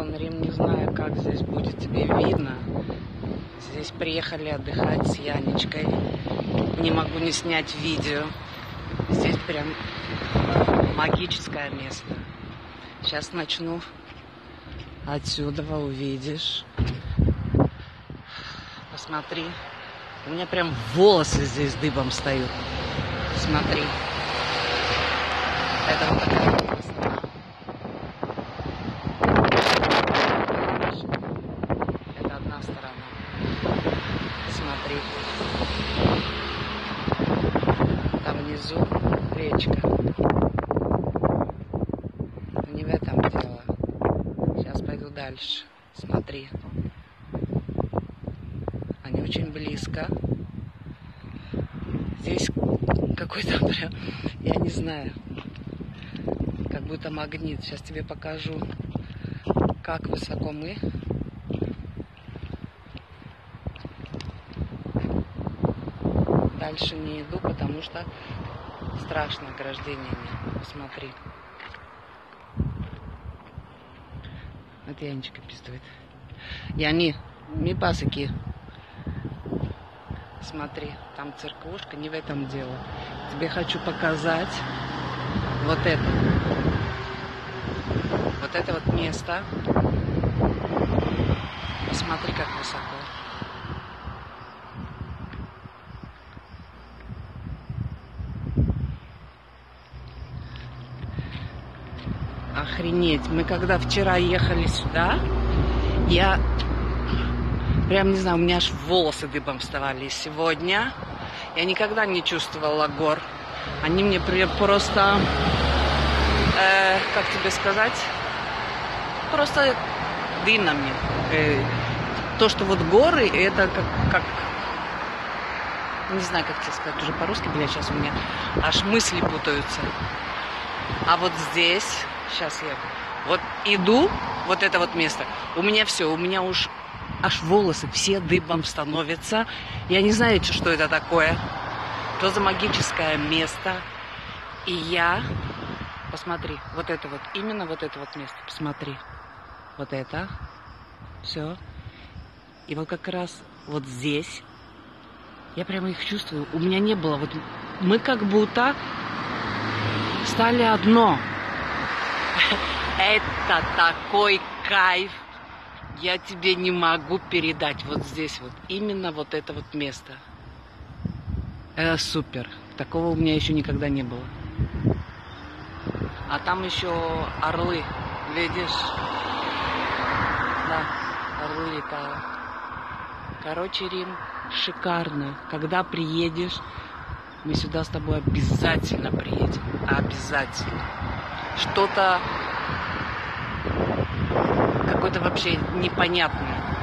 Сан Рим, не знаю, как здесь будет тебе видно. Здесь приехали отдыхать с Янечкой. Не могу не снять видео. Здесь прям магическое место. Сейчас начну. Отсюда увидишь. Посмотри. У меня прям волосы здесь дыбом встают. Смотри. Это вот такая вот страна. Это одна сторона. Смотри. Там внизу речка. Но не в этом дело. Сейчас пойду дальше. Смотри. Они очень близко. Здесь какой-то прям, я не знаю, как будто магнит. Сейчас тебе покажу, как высоко мы. Дальше не иду, потому что страшно ограждениями. Посмотри. Вот Янечка пиздует. Яни, ми пасыки. Смотри, там церквушка, не в этом дело. Тебе хочу показать вот это. Вот это вот место. Посмотри, как высоко. Охренеть. Мы когда вчера ехали сюда, я прям, не знаю, у меня аж волосы дыбом вставали. Сегодня я никогда не чувствовала гор. Они мне просто, как тебе сказать, просто дынами. То, что вот горы, это как, не знаю, как тебе сказать, уже по-русски, блядь, сейчас у меня аж мысли путаются. А вот здесь, сейчас я вот иду, вот это вот место, у меня все, у меня уж аж волосы все дыбом становятся. Я не знаю, что это такое. Что за магическое место. И я... Посмотри, вот это вот, именно вот это вот место. Посмотри. Вот это. Все. И вот как раз вот здесь. Я прямо их чувствую. У меня не было. Вот мы как будто стали одно. Это такой кайф. Я тебе не могу передать вот здесь вот. Именно вот это вот место. Это супер. Такого у меня еще никогда не было. А там еще орлы. Видишь? Да, орлы летают. Короче, Рим, шикарно. Когда приедешь, мы сюда с тобой обязательно приедем. Обязательно. Что-то... Какое-то вообще непонятное.